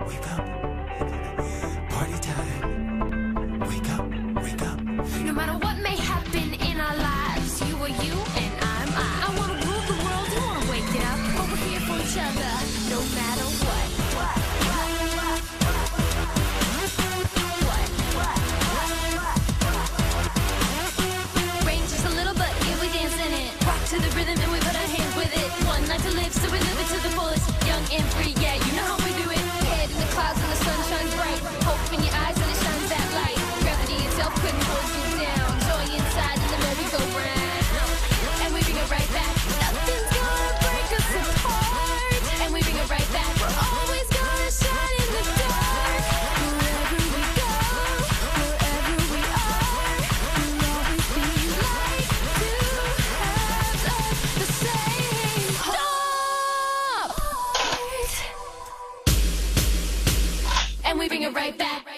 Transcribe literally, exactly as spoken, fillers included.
wake up. Party time. Wake up, wake up. No matter what may happen in our lives, you are you and I'm I. I wanna rule the world, you wanna wake it up. But we're here for each other, no matter what. What? What? What? Rain just a little, but here we dance in it. Rock to the rhythm and we put our hands with it. One night to live, so we live it to the fullest. Young and free, yeah, you know how we do it. Head in the clouds and the sun shines bright. Hope in your eyes and it shines that light. Gravity itself couldn't hold you down. Joy inside in the merry-go-round. And we bring it right back. Nothing's gonna break us apart. And we bring it right back. We're always gonna shine in the dark. Wherever we go, wherever we are, we'll always be like two halves of the same heart. And we bring it right back.